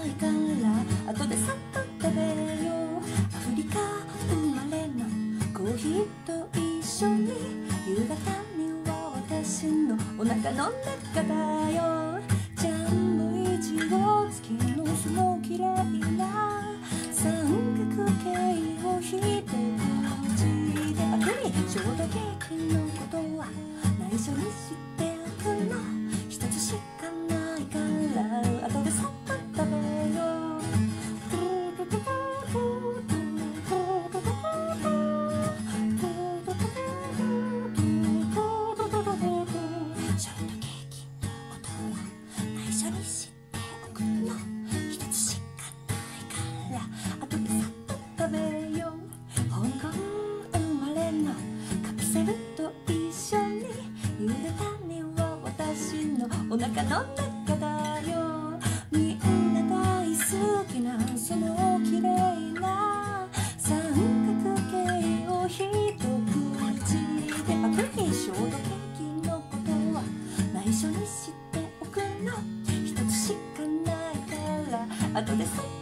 ないから後でさっと食べよう。アフリカ生まれのコーヒーと一緒に夕方には私のお腹の中だよ。ジャムイチゴ付きのその綺麗な三角形を一口でパクリ。ショートケーキのことは内緒にしておくの。一つしかないから後でさっと食べよう。ショートケーキのことは内緒にしておくの。一つしかないから後でさっと食べよう。香港生まれのカプセルと一緒に夕方には私のお腹の中だよ。みんな大好きなその綺麗な三角形を一口でパクリ。ショートケーキのことは内緒にしておくの。一つしかないから後でさっ